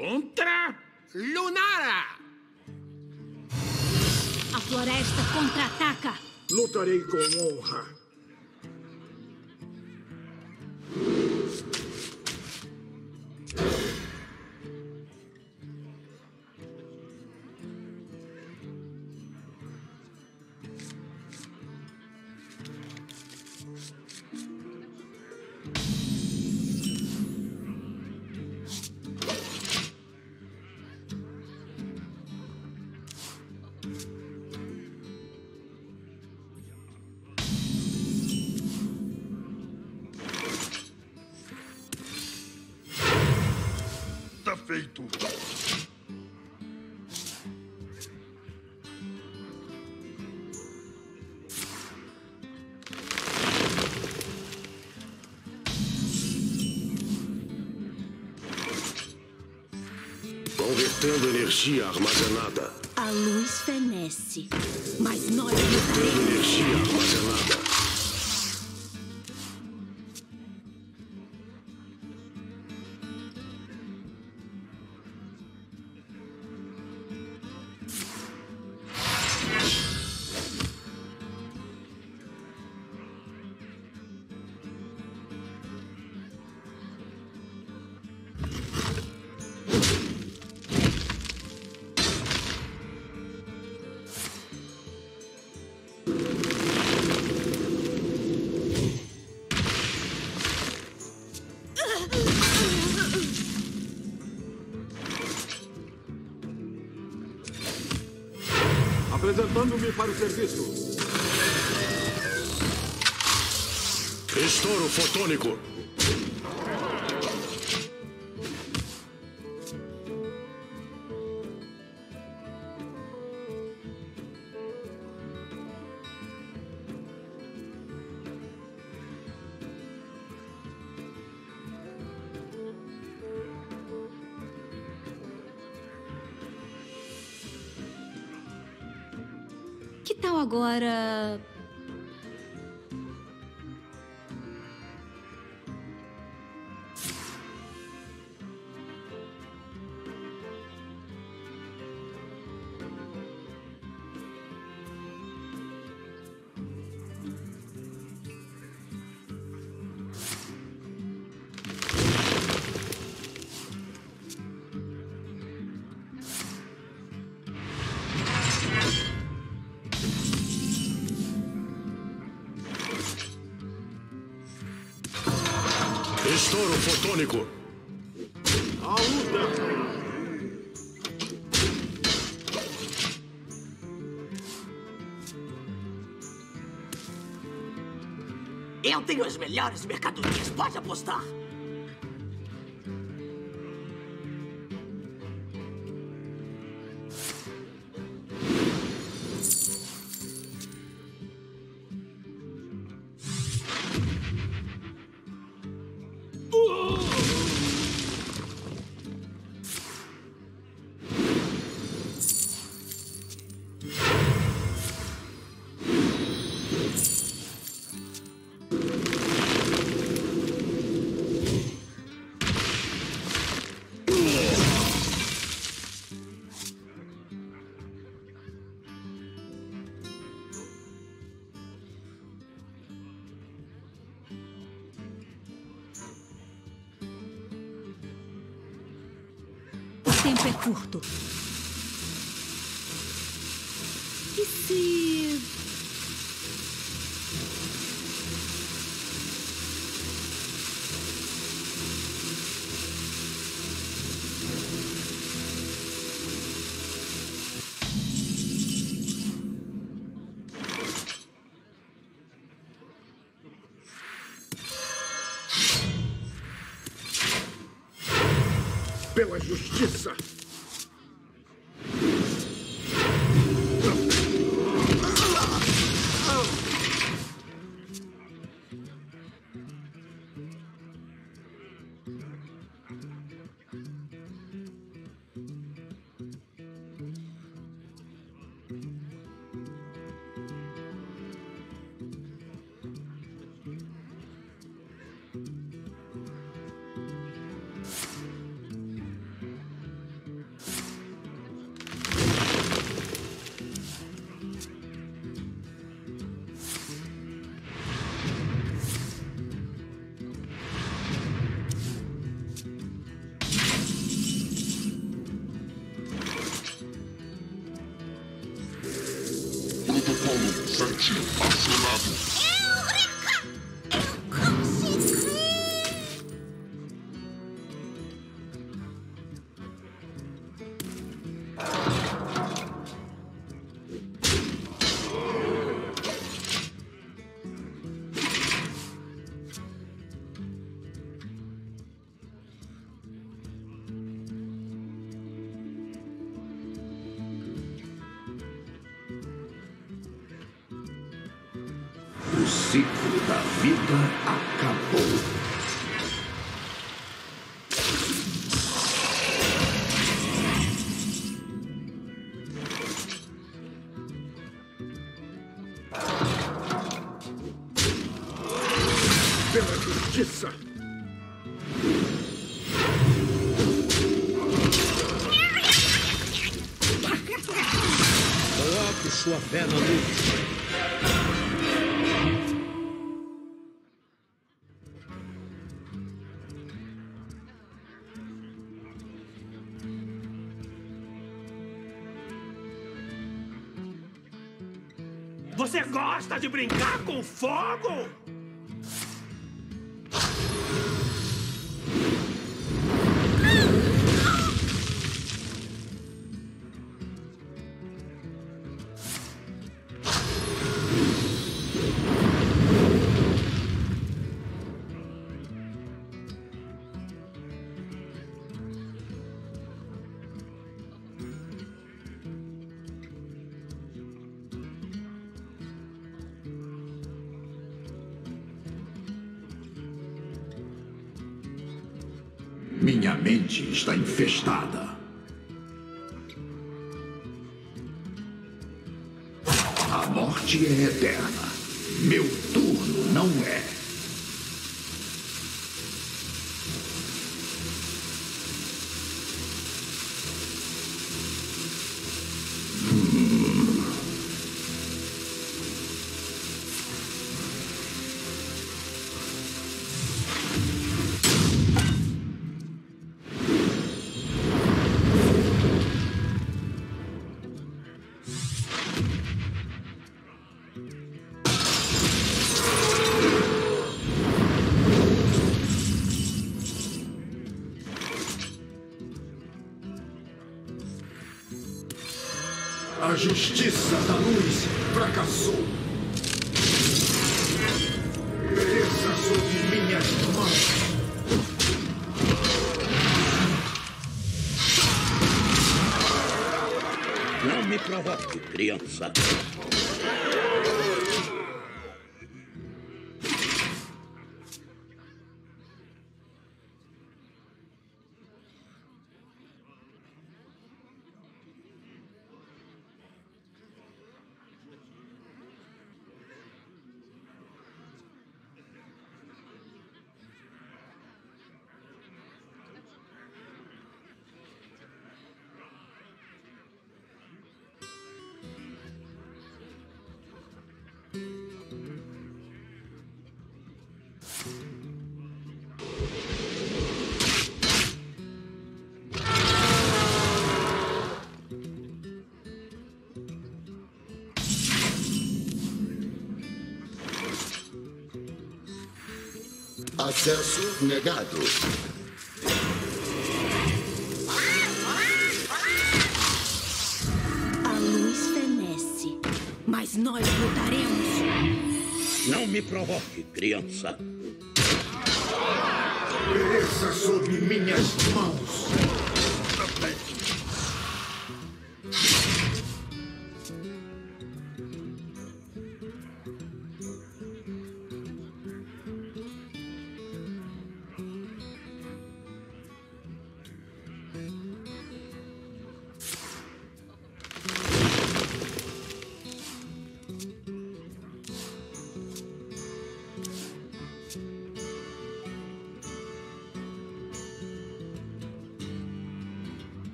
Contra Lunara! A floresta contra-ataca! Lutarei com honra. Tá feito. Convertendo energia armazenada. A luz fenece, mas nós Convertendo lutaremos. energia armazenada. Apresentando-me para o serviço. Estouro fotônico. Que tal agora... Estouro fotônico. A luta! Eu tenho as melhores mercadorias, pode apostar. O tempo é curto. E se... Pela justiça. Site acionado. Eu consegui! O ciclo da vida acabou. Pela justiça. Coloque sua fé na luz. Você gosta de brincar com fogo? Minha mente está infestada. A morte é eterna. Meu turno não é. A justiça da luz fracassou. Pereça sob minhas mãos. Não me provoque, criança. Acesso negado. A luz fenece, mas nós lutaremos. Não me provoque, criança. Pereça sob minhas mãos.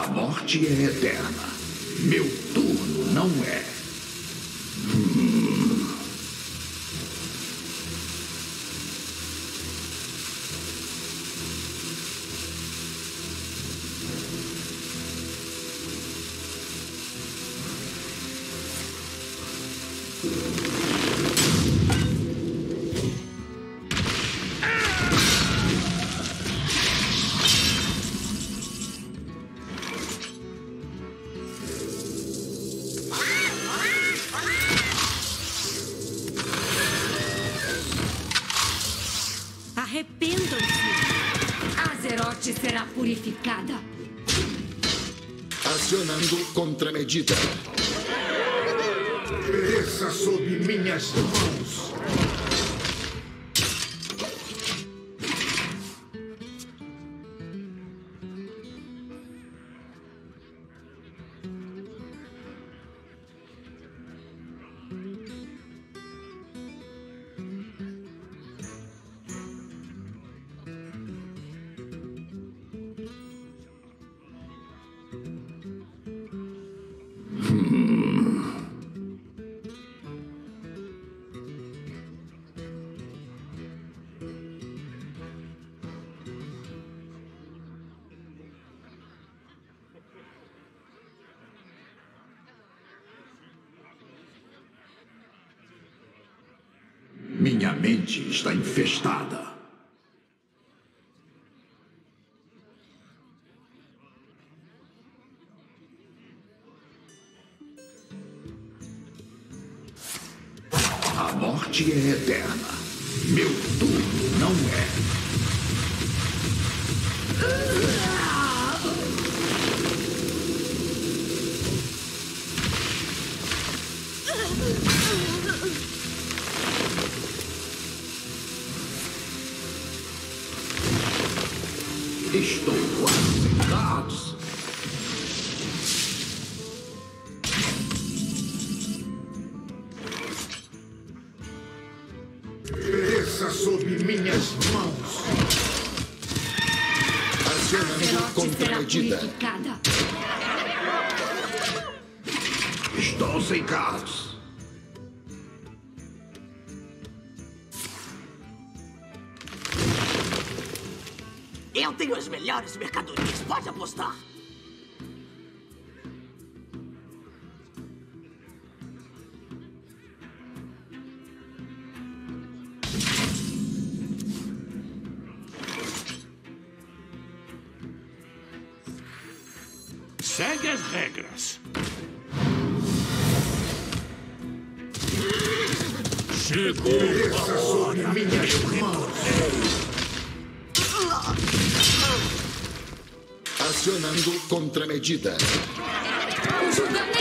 A morte é eterna. Meu turno não é. Arrependam-se. Azeroth será purificada. Acionando contramedida. Pereça sob minhas mãos. Minha mente está infestada. A morte é eterna. Meu turno não é. Estou quase caos. Pereça sob minhas mãos. Acionando contramedida. Estou sem caos. Eu tenho as melhores mercadorias, pode apostar. Segue as regras. Chegou Pereça sob minhas mãos. Acionando contramedida. O julgamento